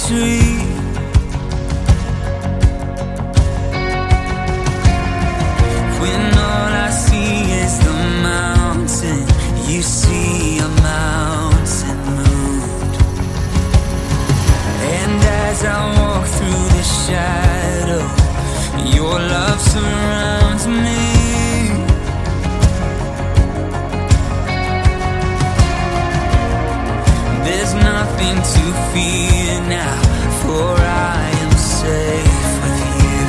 victory. When all I see is the mountain, you see a mountain moved. And as I walk through the shadow, your love surrounds me. There's nothing to fear now, for I am safe with you.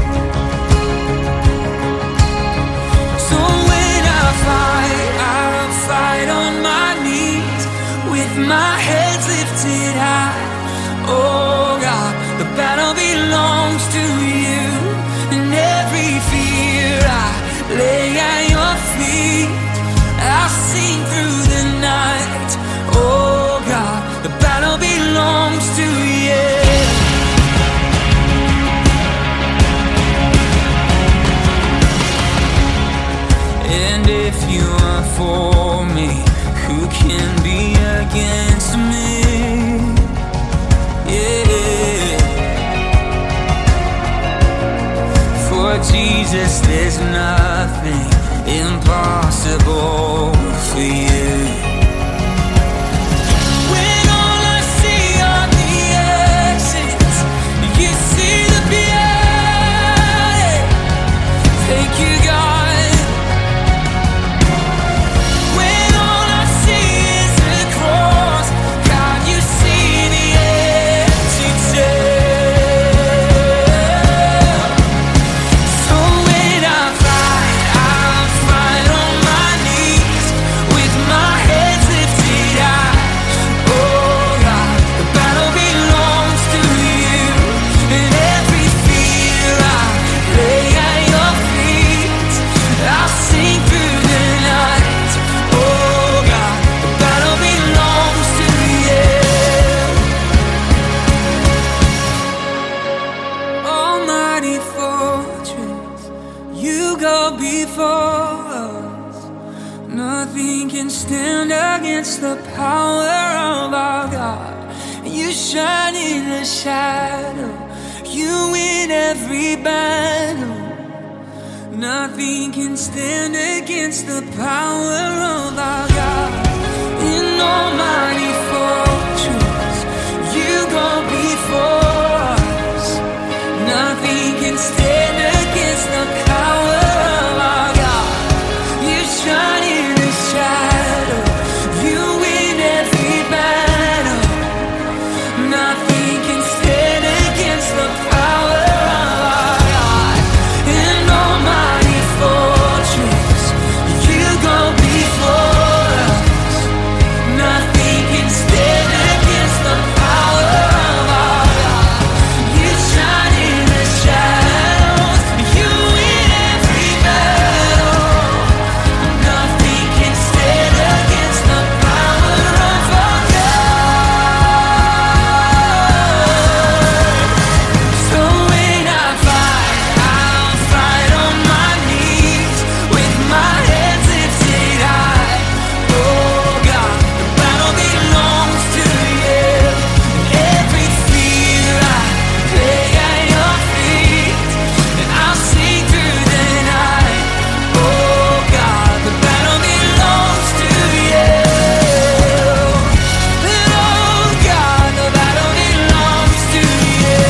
So when I'll fight on my knees, with my head lifted high. Oh God, the battle belongs to you, and every fear I lay at your feet. I'll sing through the night. Oh God, the battle belongs to you. And if you are for me, who can be against me? Yeah. For Jesus, there's nothing impossible for you. When all I see are the exits, you see the beauty. Thank you, God. When all I see is the cross, God, you see the empty tomb. So when I'll fight on my knees, with my head lifted high. Oh God, the battle belongs to you, and every fear I lay at your feet. I'll sing through the night. Oh God, the battle belongs to you. Almighty fortress, you go before us. Nothing can stand against the power of our God. You shine in the shadow, you win every battle. Nothing can stand against the power of our God. In almighty fortress, you go before us. Nothing can stand against the power of our God. You shine in the shadow, you win every battle. Nothing can stand against the power of our God. In almighty fortress, you go before us. Nothing can stand against the power of our God. You shine in the shadows, you win every battle. Nothing can stand against the power of our God. So when I'll fight on my knees, with my head lifted high. Oh God, the battle belongs to you, and every fear I lay at your feet, and I'll sing through the night. Oh God, the battle belongs to you. And oh God, the battle belongs to you.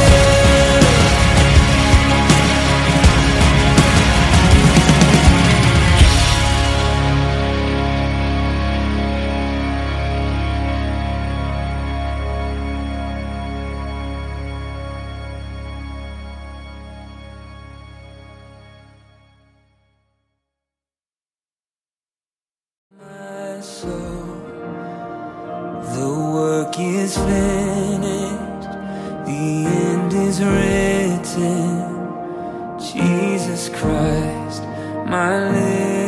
My soul, the work is finished, the end is written. Jesus Christ, my living